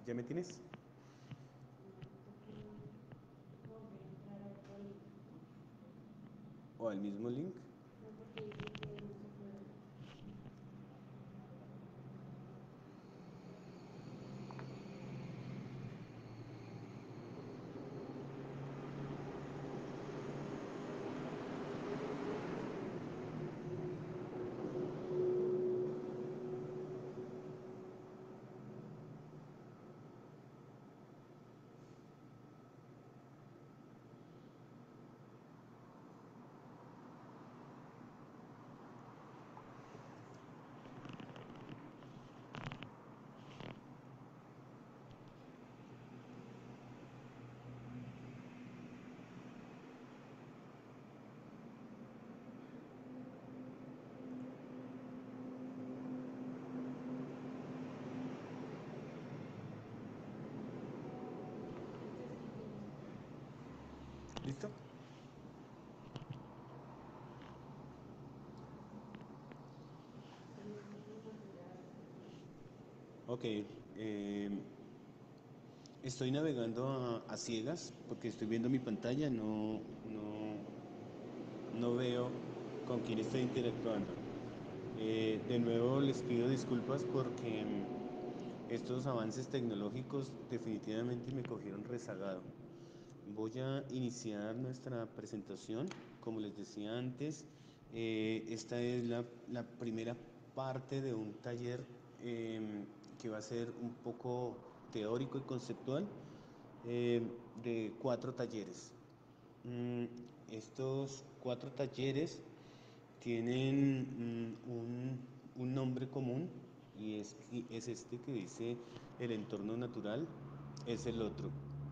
¿Ya me tienes? ¿O al mismo link? ¿Listo? Ok. Estoy navegando a ciegas porque estoy viendo mi pantalla, no veo con quién estoy interactuando. De nuevo les pido disculpas porque estos avances tecnológicos definitivamente me cogieron rezagado. Voy a iniciar nuestra presentación. Como les decía antes, esta es la primera parte de un taller que va a ser un poco teórico y conceptual eh, de 4 talleres. Mm, Estos 4 talleres tienen un nombre común y es este que dice el entorno natural es el otro.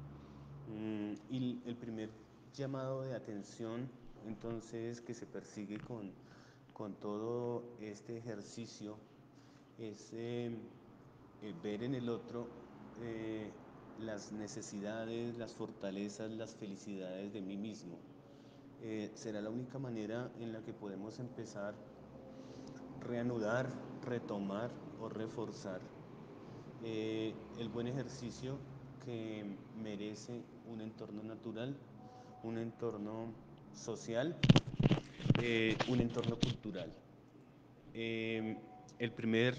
Y el primer llamado de atención entonces que se persigue con todo este ejercicio es ver en el otro eh, las necesidades, las fortalezas, las felicidades de mí mismo. Será la única manera en la que podemos empezar reanudar, retomar o reforzar el buen ejercicio que merece un entorno natural, un entorno social, un entorno cultural. Eh, el primer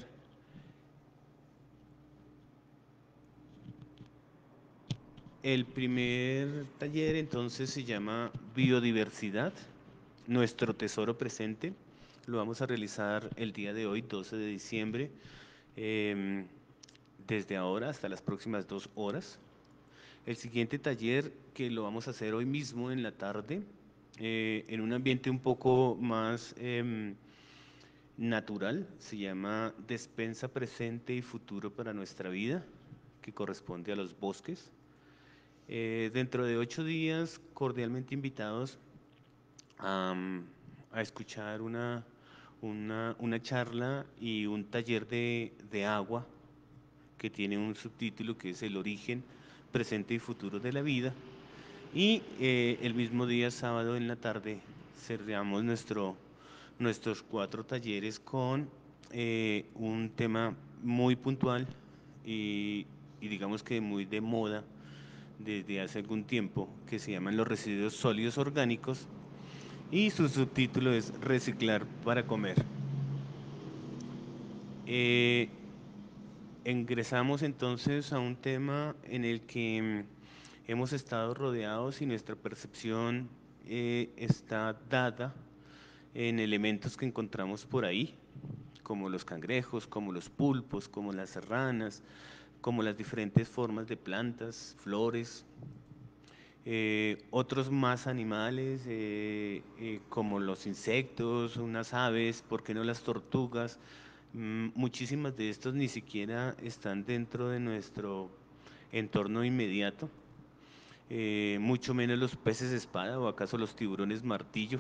El primer taller entonces se llama Biodiversidad, nuestro tesoro presente. Lo vamos a realizar el día de hoy, 12 de diciembre, em, desde ahora hasta las próximas 2 horas. El siguiente taller que lo vamos a hacer hoy mismo en la tarde, en un ambiente un poco más natural, se llama Despensa presente y futuro para nuestra vida, que corresponde a los bosques. Dentro de 8 días, cordialmente invitados a, a escuchar una charla y un taller de agua que tiene un subtítulo que es El origen, presente y futuro de la vida. Y el mismo día, sábado en la tarde, cerramos nuestros 4 talleres con un tema muy puntual y digamos que muy de moda desde hace algún tiempo, que se llaman los residuos sólidos orgánicos y su subtítulo es Reciclar para comer. Eh, Ingresamos entonces a un tema en el que hemos estado rodeados y nuestra percepción está dada en elementos que encontramos por ahí, como los cangrejos, como los pulpos, como las serranas, como las diferentes formas de plantas, flores, otros más animales, como los insectos, unas aves, ¿por qué no las tortugas? Muchísimas de estos ni siquiera están dentro de nuestro entorno inmediato, mucho menos los peces espada o acaso los tiburones martillo,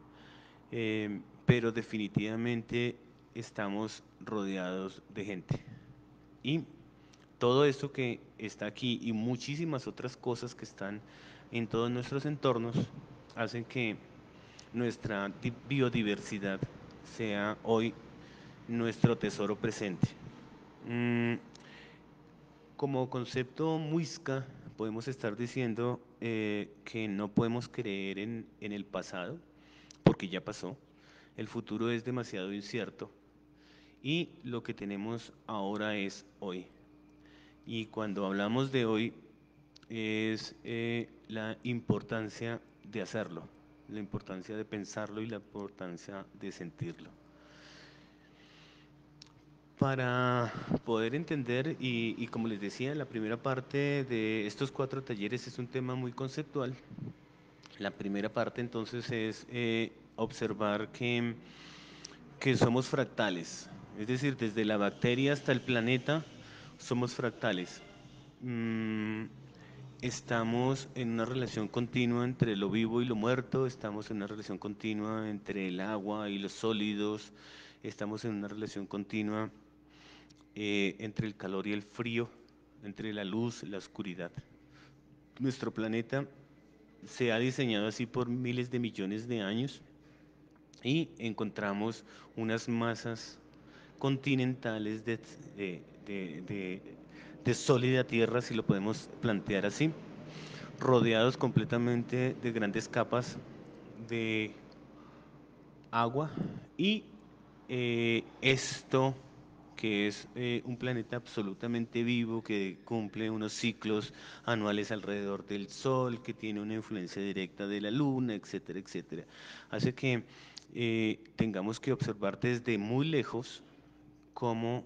pero definitivamente estamos rodeados de gente. Y todo esto que está aquí y muchísimas otras cosas que están en todos nuestros entornos hacen que nuestra biodiversidad sea hoy nuestro tesoro presente. Mm, Como concepto muisca, podemos estar diciendo que no podemos creer en el pasado, porque ya pasó. El futuro es demasiado incierto y lo que tenemos ahora es hoy. Y cuando hablamos de hoy es la importancia de hacerlo, la importancia de pensarlo y la importancia de sentirlo. Para poder entender, y como les decía, la primera parte de estos 4 talleres es un tema muy conceptual. La primera parte entonces es observar que somos fractales, es decir, desde la bacteria hasta el planeta somos fractales. Mm, Estamos en una relación continua entre lo vivo y lo muerto, estamos en una relación continua entre el agua y los sólidos, estamos en una relación continua entre el calor y el frío, entre la luz y la oscuridad. Nuestro planeta se ha diseñado así por miles de millones de años y encontramos unas masas continentales de sólida tierra, si lo podemos plantear así, rodeados completamente de grandes capas de agua y esto que es un planeta absolutamente vivo, que cumple unos ciclos anuales alrededor del Sol, que tiene una influencia directa de la Luna, etcétera, etcétera. Hace que tengamos que observar desde muy lejos cómo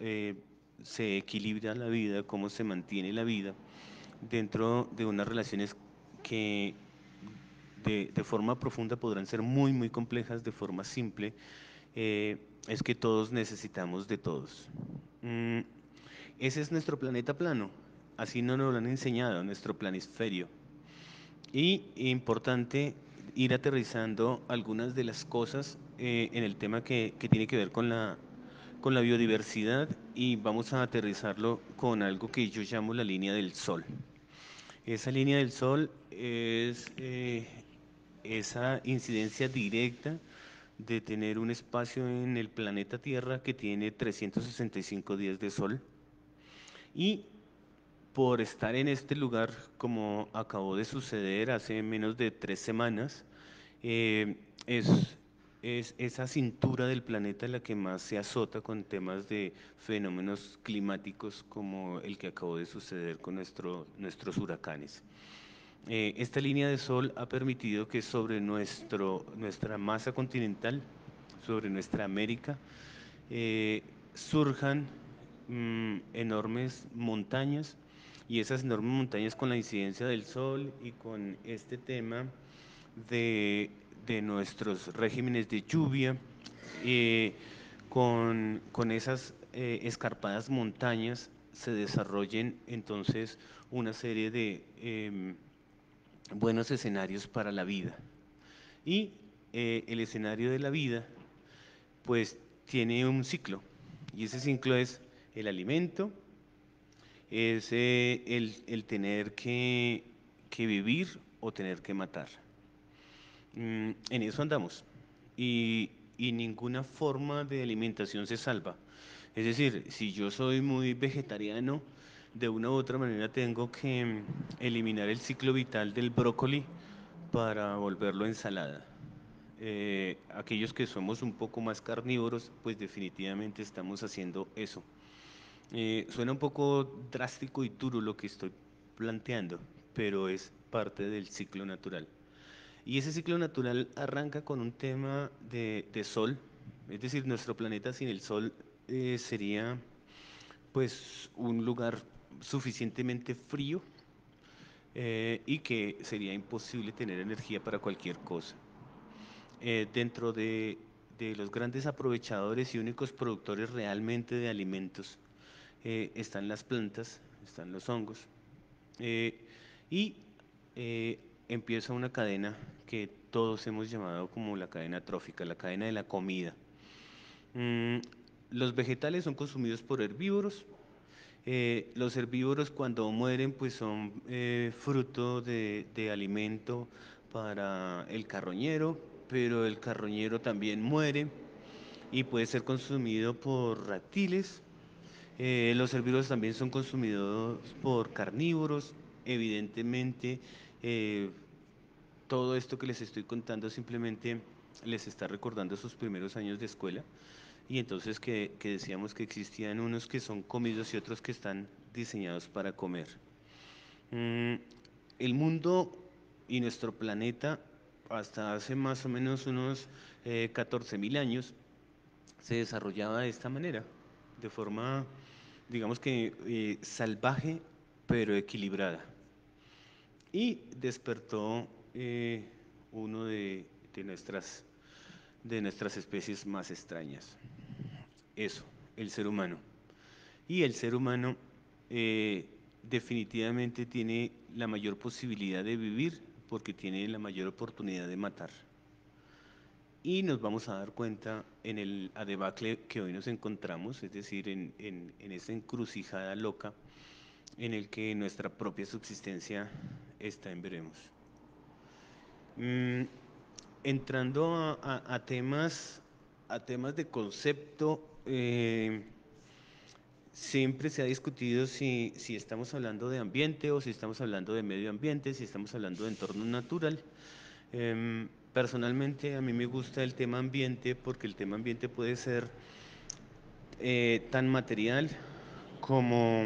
se equilibra la vida, cómo se mantiene la vida dentro de unas relaciones que de forma profunda podrán ser muy, muy complejas, de forma simple, es que todos necesitamos de todos. Ese es nuestro planeta plano, así no nos lo han enseñado, nuestro planisferio. Y importante ir aterrizando algunas de las cosas en el tema que tiene que ver con la biodiversidad y vamos a aterrizarlo con algo que yo llamo la línea del sol. Esa línea del sol es esa incidencia directa de tener un espacio en el planeta Tierra que tiene 365 días de sol y por estar en este lugar, como acabó de suceder hace menos de 3 semanas, eh, es, es esa cintura del planeta la que más se azota con temas de fenómenos climáticos como el que acabó de suceder con nuestros huracanes. Esta línea de sol ha permitido que sobre nuestra masa continental, sobre nuestra América, surjan enormes montañas y esas enormes montañas con la incidencia del sol y con este tema de, de nuestros regímenes de lluvia, eh, con esas escarpadas montañas se desarrollen entonces una serie de buenos escenarios para la vida. Y el escenario de la vida, pues, tiene un ciclo. Y ese ciclo es el alimento, es el tener que vivir o tener que matar. En eso andamos. Y ninguna forma de alimentación se salva. Es decir, si yo soy muy vegetariano, de una u otra manera tengo que eliminar el ciclo vital del brócoli para volverlo ensalada. Aquellos que somos un poco más carnívoros, pues definitivamente estamos haciendo eso. Suena un poco drástico y duro lo que estoy planteando, pero es parte del ciclo natural. Y ese ciclo natural arranca con un tema de sol, es decir, nuestro planeta sin el sol sería pues un lugar suficientemente frío y que sería imposible tener energía para cualquier cosa. Dentro de los grandes aprovechadores y únicos productores realmente de alimentos están las plantas, están los hongos y empieza una cadena que todos hemos llamado como la cadena trófica, la cadena de la comida. Mm, los vegetales son consumidos por herbívoros. Los herbívoros cuando mueren pues son fruto de alimento para el carroñero, pero el carroñero también muere y puede ser consumido por reptiles, Los herbívoros también son consumidos por carnívoros. Evidentemente, eh, todo esto que les estoy contando simplemente les está recordando sus primeros años de escuela. Y entonces que decíamos que existían unos que son comidos y otros que están diseñados para comer. Mm, el mundo y nuestro planeta, hasta hace más o menos unos 14.000 años, se desarrollaba de esta manera, de forma, digamos que salvaje, pero equilibrada. Y despertó uno de de nuestras especies más extrañas. Eso, el ser humano. Y el ser humano eh, definitivamente tiene la mayor posibilidad de vivir porque tiene la mayor oportunidad de matar. Y nos vamos a dar cuenta en el adebacle que hoy nos encontramos, es decir, en esa encrucijada loca en el que nuestra propia subsistencia está en veremos. Mm, entrando a temas de concepto, siempre se ha discutido si estamos hablando de ambiente o si estamos hablando de medio ambiente, si estamos hablando de entorno natural. Personalmente a mí me gusta el tema ambiente porque el tema ambiente puede ser tan material como,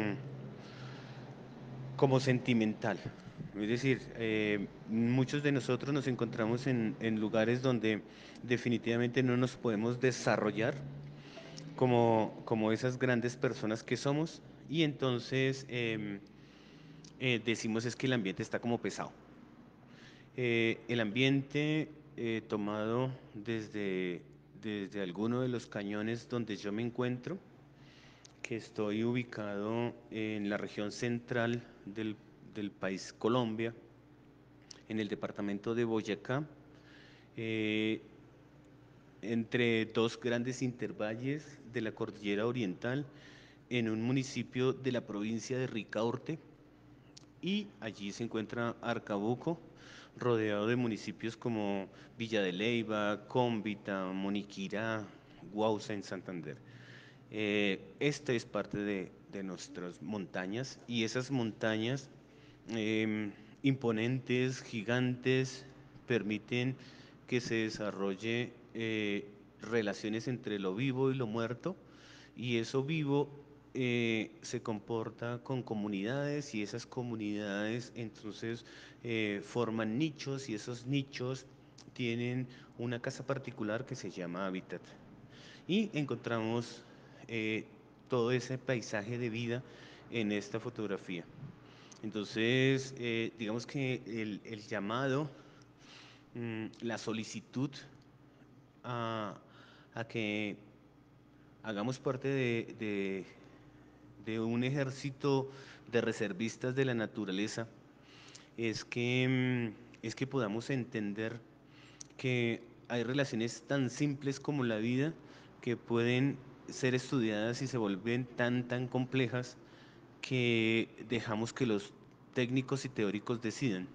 como sentimental. Es decir, muchos de nosotros nos encontramos en lugares donde definitivamente no nos podemos desarrollar como esas grandes personas que somos y entonces decimos es que el ambiente está como pesado. El ambiente tomado desde alguno de los cañones donde yo me encuentro, que estoy ubicado en la región central del país Colombia, en el departamento de Boyacá, eh, entre dos grandes intervalles de la cordillera oriental, en un municipio de la provincia de Ricaurte, y allí se encuentra Arcabuco, rodeado de municipios como Villa de Leyva, Cómbita, Moniquirá, Guauza en Santander. Esta es parte de nuestras montañas y esas montañas em, imponentes, gigantes, permiten que se desarrolle relaciones entre lo vivo y lo muerto, y eso vivo se comporta con comunidades y esas comunidades entonces forman nichos y esos nichos tienen una casa particular que se llama hábitat. Y encontramos eh, todo ese paisaje de vida en esta fotografía. Entonces, digamos que el llamado, la solicitud a, a que hagamos parte de un ejército de reservistas de la naturaleza es que podamos entender que hay relaciones tan simples como la vida que pueden ser estudiadas y se vuelven tan complejas que dejamos que los técnicos y teóricos decidan.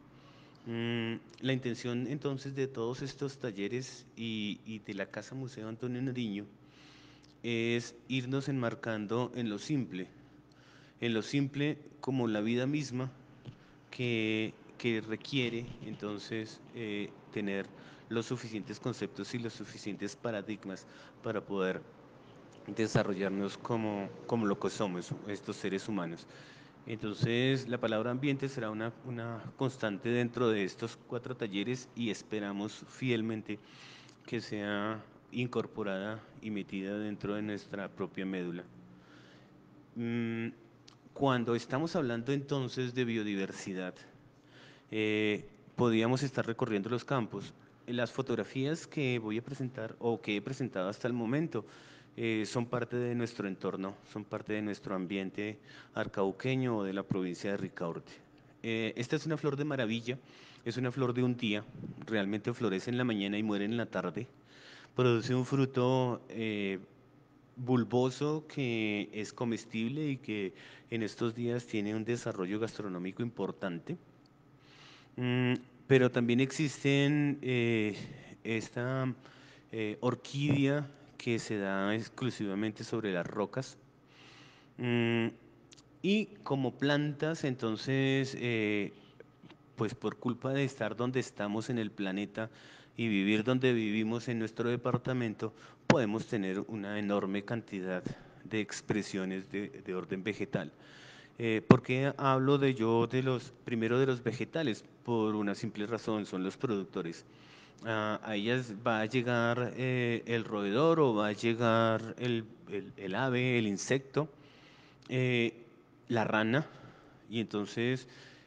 La intención entonces de todos estos talleres y de la Casa Museo Antonio Nariño es irnos enmarcando en lo simple como la vida misma que requiere entonces tener los suficientes conceptos y los suficientes paradigmas para poder desarrollarnos como lo que somos, estos seres humanos. Entonces, la palabra ambiente será una constante dentro de estos 4 talleres y esperamos fielmente que sea incorporada y metida dentro de nuestra propia médula. Mm, Cuando estamos hablando entonces de biodiversidad, podríamos estar recorriendo los campos. Las fotografías que voy a presentar o que he presentado hasta el momento son parte de nuestro entorno, son parte de nuestro ambiente arcauqueño o de la provincia de Ricaurte. Esta es una flor de maravilla, es una flor de un día, realmente florece en la mañana y muere en la tarde. Produce un fruto bulboso que es comestible y que en estos días tiene un desarrollo gastronómico importante. Mm, pero también existen esta orquídea que se da exclusivamente sobre las rocas Mm, y como plantas, entonces, pues por culpa de estar donde estamos en el planeta y vivir donde vivimos en nuestro departamento, podemos tener una enorme cantidad de expresiones de orden vegetal. ¿Por qué hablo primero de los vegetales? Por una simple razón, son los productores. A ellas va a llegar el roedor o va a llegar el ave, el insecto, eh, la rana, y entonces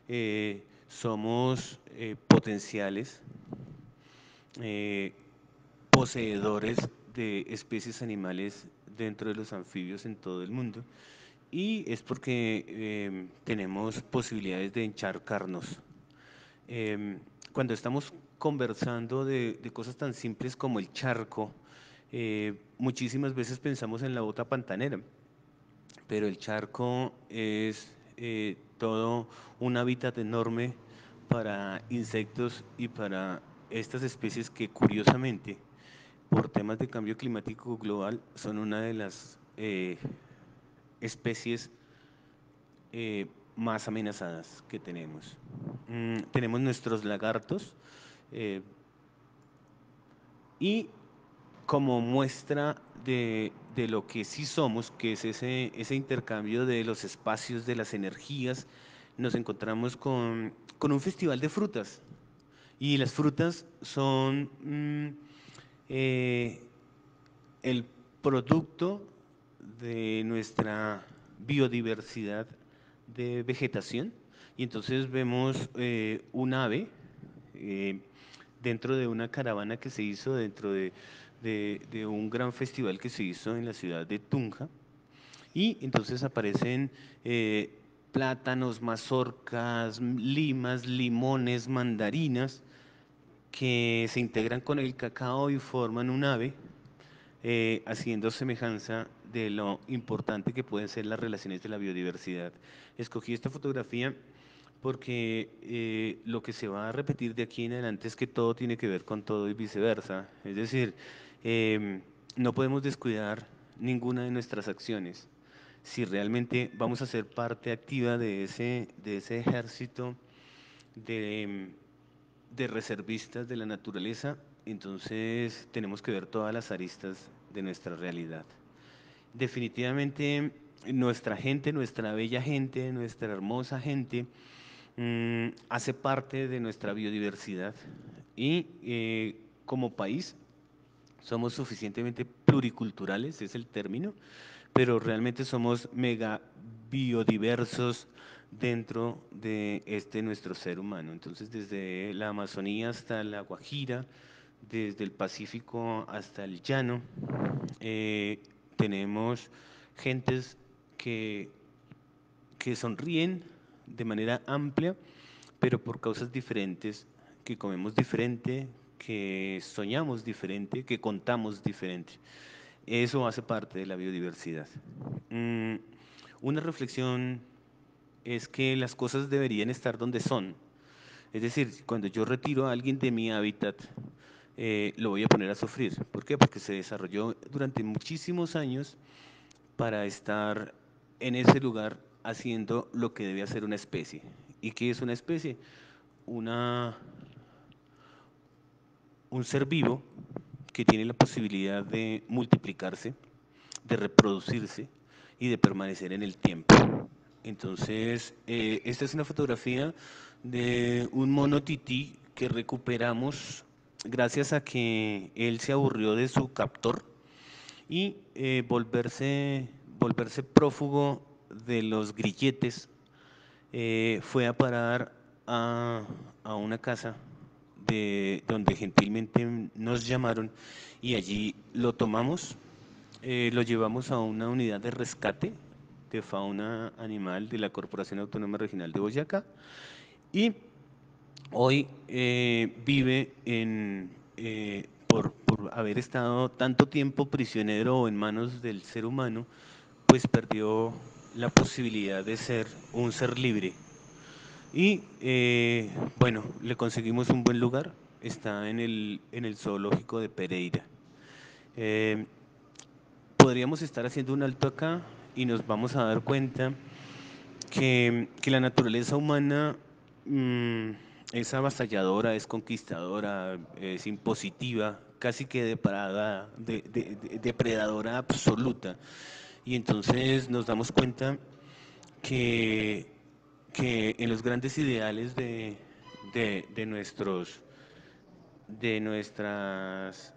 somos potenciales eh, poseedores de especies animales dentro de los anfibios en todo el mundo. Y es porque tenemos posibilidades de encharcarnos. Em, Cuando estamos conversando de cosas tan simples como el charco, muchísimas veces pensamos en la bota pantanera, pero el charco es todo un hábitat enorme para insectos y para estas especies que curiosamente, por temas de cambio climático global, son una de las especies más amenazadas que tenemos. Tenemos nuestros lagartos eh, y como muestra de lo que sí somos, que es ese intercambio de los espacios, de las energías, nos encontramos con un festival de frutas. Y las frutas son eh, el producto de nuestra biodiversidad de vegetación. Y entonces vemos un ave eh, dentro de una caravana que se hizo dentro de un gran festival que se hizo en la ciudad de Tunja. Y entonces aparecen plátanos, mazorcas, limas, limones, mandarinas, que se integran con el cacao y forman un ave, haciendo semejanza de lo importante que pueden ser las relaciones de la biodiversidad. Escogí esta fotografía porque lo que se va a repetir de aquí en adelante es que todo tiene que ver con todo y viceversa. Es decir, em, no podemos descuidar ninguna de nuestras acciones. Si realmente vamos a ser parte activa de ese ejército de, de reservistas de la naturaleza, entonces tenemos que ver todas las aristas de nuestra realidad. Definitivamente nuestra gente, nuestra bella gente, nuestra hermosa gente, hace parte de nuestra biodiversidad y como país somos suficientemente pluriculturales, es el término, pero realmente somos mega biodiversos dentro de este nuestro ser humano. Entonces, desde la Amazonía hasta la Guajira, desde el Pacífico hasta el llano, eh, tenemos gentes que, que sonríen de manera amplia, pero por causas diferentes, que comemos diferente, que soñamos diferente, que contamos diferente. Eso hace parte de la biodiversidad. Mm, una reflexión es que las cosas deberían estar donde son. Es decir, cuando yo retiro a alguien de mi hábitat, lo voy a poner a sufrir. ¿Por qué? Porque se desarrolló durante muchísimos años para estar en ese lugar haciendo lo que debe hacer una especie. ¿Y qué es una especie? Una, un ser vivo que tiene la posibilidad de multiplicarse, de reproducirse y de permanecer en el tiempo. Entonces, esta es una fotografía de un mono tití que recuperamos gracias a que él se aburrió de su captor y volverse prófugo de los grilletes, fue a parar a, a una casa donde gentilmente nos llamaron y allí lo tomamos, lo llevamos a una unidad de rescate de fauna animal de la Corporación Autónoma Regional de Boyacá y hoy vive por haber estado tanto tiempo prisionero en manos del ser humano, pues perdió la posibilidad de ser un ser libre. Y bueno, le conseguimos un buen lugar, está en el zoológico de Pereira. Eh, Podríamos estar haciendo un alto acá y nos vamos a dar cuenta que la naturaleza humana es avasalladora, es conquistadora, es impositiva, casi que depredadora absoluta. Y entonces nos damos cuenta que, que en los grandes ideales de nuestros, de nuestras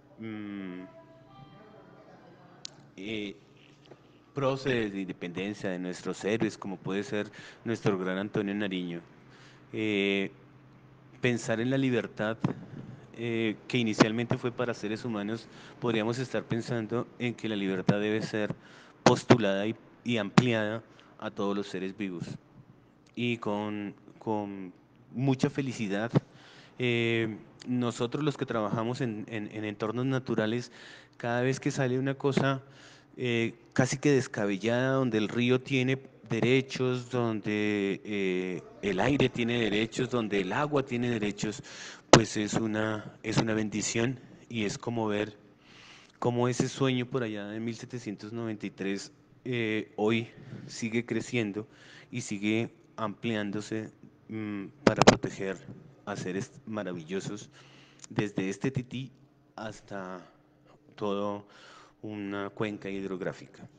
eh, próceres de independencia, de nuestros héroes, como puede ser nuestro gran Antonio Nariño, eh, pensar en la libertad que inicialmente fue para seres humanos, podríamos estar pensando en que la libertad debe ser postulada y ampliada a todos los seres vivos. Y con mucha felicidad, nosotros los que trabajamos en entornos naturales, cada vez que sale una cosa casi que descabellada, donde el río tiene derechos, donde el aire tiene derechos, donde el agua tiene derechos, pues es una bendición y es como ver cómo ese sueño por allá de 1793 hoy sigue creciendo y sigue ampliándose para proteger a seres maravillosos desde este tití hasta toda una cuenca hidrográfica.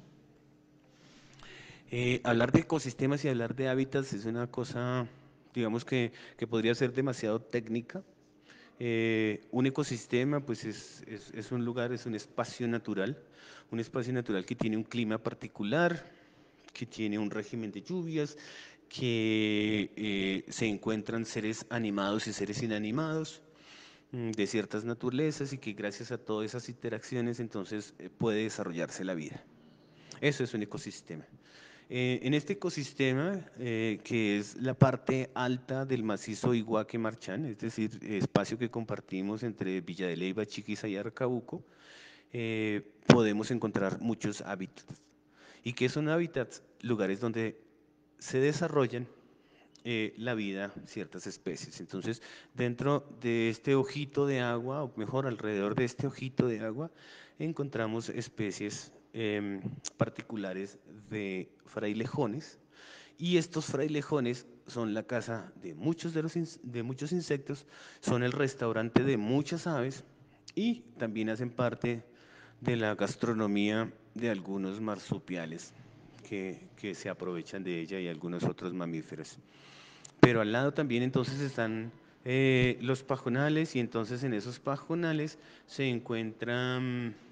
Hablar de ecosistemas y hablar de hábitats es una cosa, digamos que podría ser demasiado técnica. Un ecosistema pues es un lugar, es un espacio natural que tiene un clima particular, que tiene un régimen de lluvias, que se encuentran seres animados y seres inanimados de ciertas naturalezas y que gracias a todas esas interacciones entonces puede desarrollarse la vida. Eso es un ecosistema. En este ecosistema, que es la parte alta del macizo Iguaque-Marchán, es decir, espacio que compartimos entre Villa de Leyva, Chiquiza y Arcabuco, podemos encontrar muchos hábitats. ¿Y qué son hábitats? Lugares donde se desarrollan la vida ciertas especies. Entonces, dentro de este ojito de agua, o mejor, alrededor de este ojito de agua, encontramos especies particulares de frailejones, y estos frailejones son la casa de muchos, de muchos insectos, son el restaurante de muchas aves y también hacen parte de la gastronomía de algunos marsupiales que se aprovechan de ella y algunos otros mamíferos. Pero al lado también entonces están los pajonales, y entonces en esos pajonales se encuentra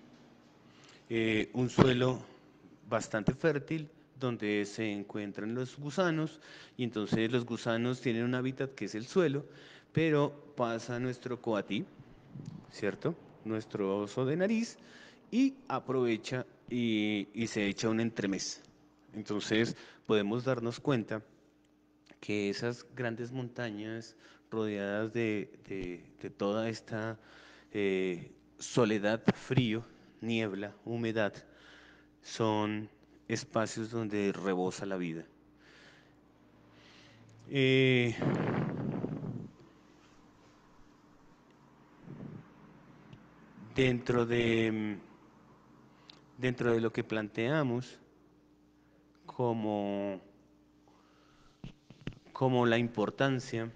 un suelo bastante fértil donde se encuentran los gusanos, y entonces los gusanos tienen un hábitat que es el suelo, pero pasa nuestro coatí, ¿cierto? Nuestro oso de nariz, y aprovecha y se echa un entremés. Entonces podemos darnos cuenta que esas grandes montañas rodeadas de toda esta soledad, frío, niebla, humedad, son espacios donde rebosa la vida. Eh, dentro de, dentro de lo que planteamos como, como la importancia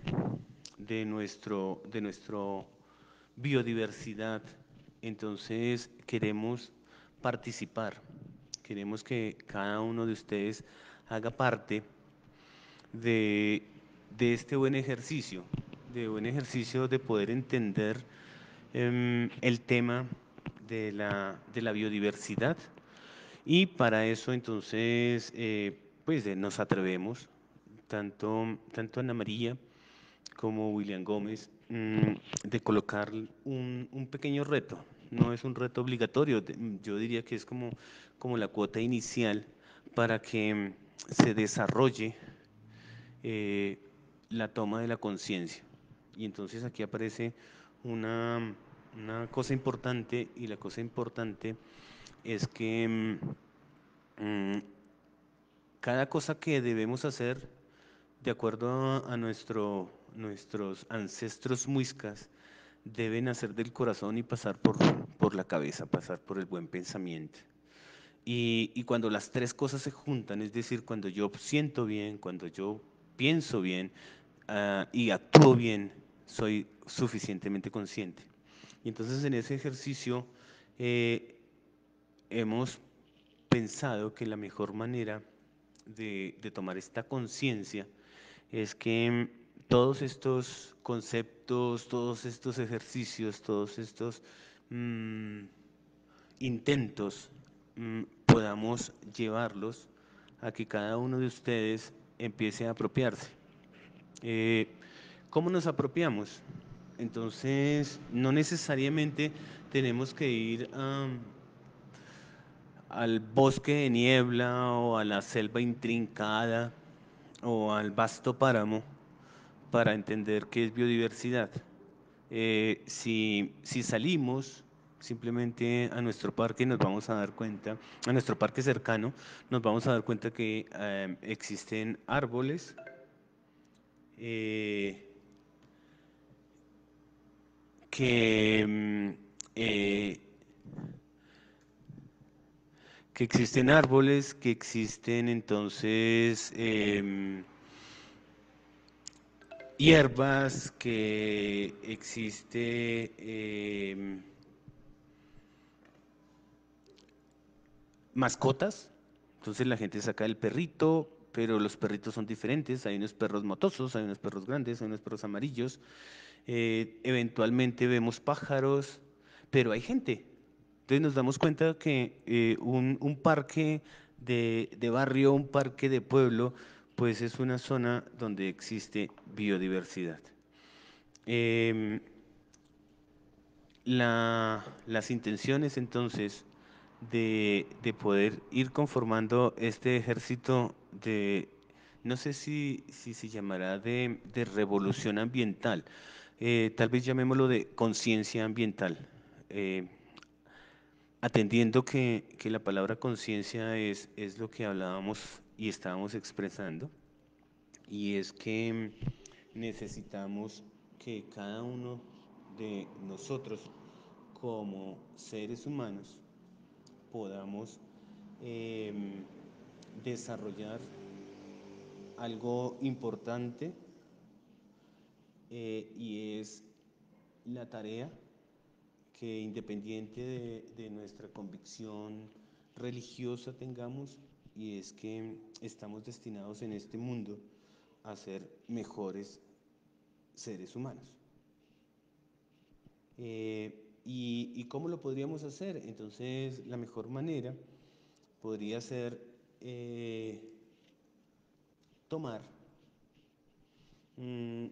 de nuestro biodiversidad, entonces queremos participar, queremos que cada uno de ustedes haga parte de, de este buen ejercicio de poder entender el tema de la biodiversidad. Y para eso entonces pues nos atrevemos, tanto Ana María como William Gómez, de colocar un pequeño reto. No es un reto obligatorio, yo diría que es como la cuota inicial para que se desarrolle eh, la toma de la conciencia. Y entonces aquí aparece una, una cosa importante, y la cosa importante es que cada cosa que debemos hacer de acuerdo a nuestros ancestros muiscas debe nacer del corazón y pasar por la cabeza, pasar por el buen pensamiento. Y cuando las tres cosas se juntan, es decir, cuando yo siento bien, cuando yo pienso bien y actúo bien, soy suficientemente consciente. Y entonces en ese ejercicio eh, hemos pensado que la mejor manera de tomar esta conciencia es que todos estos conceptos, todos estos ejercicios, todos estos mm, intentos podamos llevarlos a que cada uno de ustedes empiece a apropiarse. Eh, ¿Cómo nos apropiamos? Entonces, no necesariamente tenemos que ir al bosque de niebla o a la selva intrincada o al vasto páramo para entender qué es biodiversidad. Si salimos simplemente a nuestro parque, nos vamos a dar cuenta, a nuestro parque cercano, nos vamos a dar cuenta que existen árboles, eh, que, eh, que existen árboles, que existen entonces hierbas, que existe mascotas. Entonces la gente saca el perrito, pero los perritos son diferentes. Hay unos perros motosos, hay unos perros grandes, hay unos perros amarillos. Eventualmente vemos pájaros, pero hay gente. Entonces nos damos cuenta que un parque de barrio, un parque de pueblo, pues es una zona donde existe biodiversidad. Em, las intenciones entonces de poder ir conformando este ejército de, no sé si se llamará de revolución ambiental, tal vez llamémoslo de conciencia ambiental, eh, atendiendo que la palabra conciencia es lo que hablábamos y estábamos expresando, y es que necesitamos que cada uno de nosotros como seres humanos podamos em, desarrollar algo importante y es la tarea que independiente de nuestra convicción religiosa tengamos, y es que estamos destinados en este mundo a ser mejores seres humanos. ¿Y cómo lo podríamos hacer? Entonces, la mejor manera podría ser tomar mm,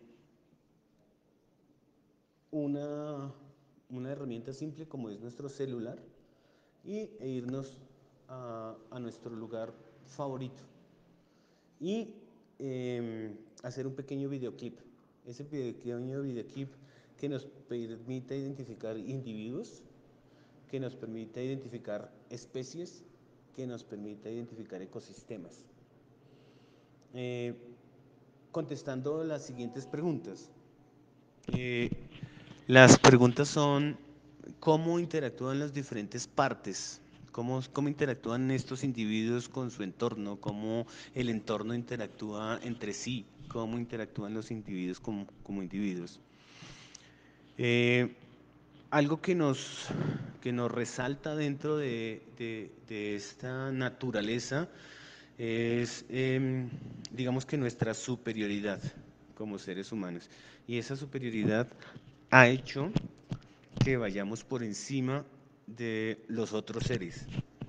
una, una herramienta simple como es nuestro celular e irnos a nuestro lugar favorito y hacer un pequeño videoclip. Ese pequeño videoclip que nos permita identificar individuos, que nos permita identificar especies, que nos permita identificar ecosistemas. Eh, Contestando las siguientes preguntas. Eh, las preguntas son, ¿cómo interactúan las diferentes partes? ¿Cómo interactúan estos individuos con su entorno? ¿Cómo el entorno interactúa entre sí? ¿Cómo interactúan los individuos como individuos? Eh, Algo que nos resalta dentro de esta naturaleza es, digamos que nuestra superioridad como seres humanos. Y esa superioridad ha hecho que vayamos por encima de los otros seres.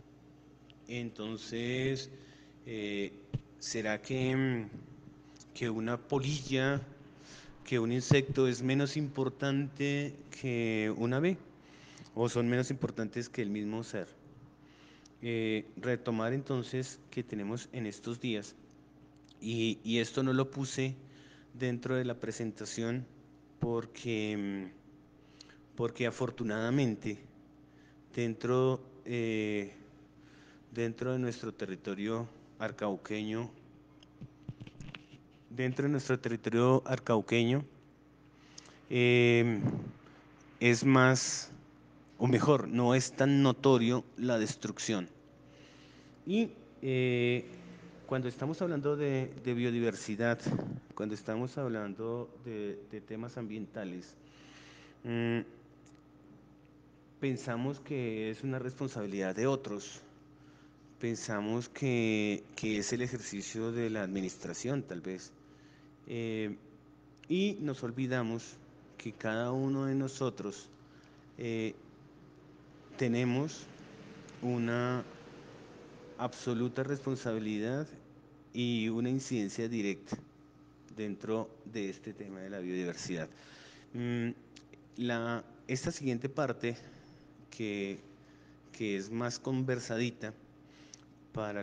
Entonces, eh, ¿será que una polilla, que un insecto es menos importante que una ave? ¿O son menos importantes que el mismo ser? Retomar entonces que tenemos en estos días, y esto no lo puse dentro de la presentación porque, porque afortunadamente dentro, dentro de nuestro territorio arcauqueño, dentro de nuestro territorio arcauqueño, eh, es más, o mejor, no es tan notorio la destrucción. Y cuando estamos hablando de biodiversidad, cuando estamos hablando de temas ambientales, mm, pensamos que es una responsabilidad de otros, pensamos que es el ejercicio de la administración, tal vez, eh, y nos olvidamos que cada uno de nosotros eh, tenemos una absoluta responsabilidad y una incidencia directa dentro de este tema de la biodiversidad. Mm, esta siguiente parte, que, que es más conversadita para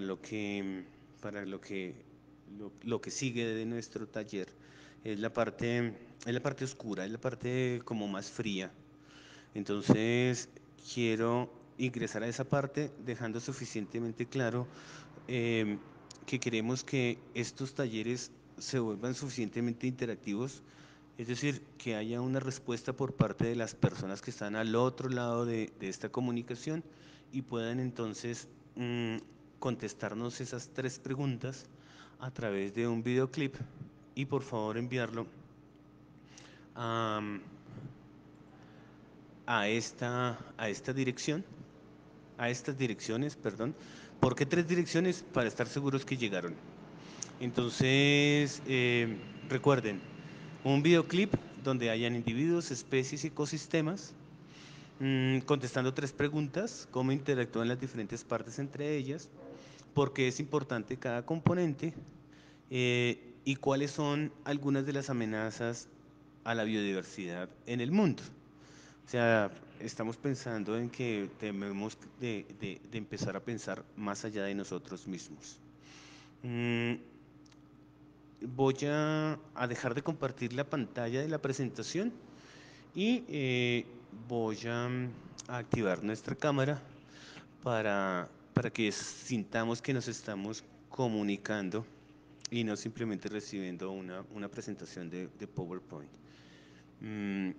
lo que sigue de nuestro taller, es la parte oscura, es la parte como más fría. Entonces, quiero ingresar a esa parte dejando suficientemente claro eh, que queremos que estos talleres se vuelvan suficientemente interactivos, es decir, que haya una respuesta por parte de las personas que están al otro lado de esta comunicación y puedan entonces contestarnos esas 3 preguntas a través de un videoclip y por favor enviarlo a, a esta dirección, a estas direcciones, perdón. ¿Por qué 3 direcciones? Para estar seguros que llegaron. Entonces, recuerden, un videoclip donde hayan individuos, especies y ecosistemas, contestando 3 preguntas: cómo interactúan las diferentes partes entre ellas, por qué es importante cada componente y cuáles son algunas de las amenazas a la biodiversidad en el mundo. O sea, estamos pensando en que debemos de empezar a pensar más allá de nosotros mismos. Mm, Voy a dejar de compartir la pantalla de la presentación y voy a activar nuestra cámara para que sintamos que nos estamos comunicando y no simplemente recibiendo una presentación de PowerPoint. Mm,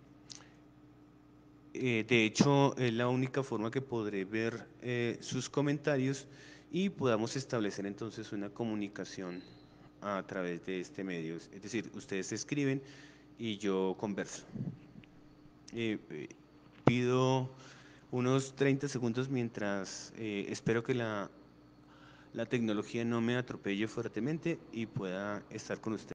de hecho, es la única forma que podré ver sus comentarios y podamos establecer entonces una comunicación a través de este medio. Es decir, ustedes escriben y yo converso. Pido unos 30 segundos mientras espero que la tecnología no me atropelle fuertemente y pueda estar con ustedes.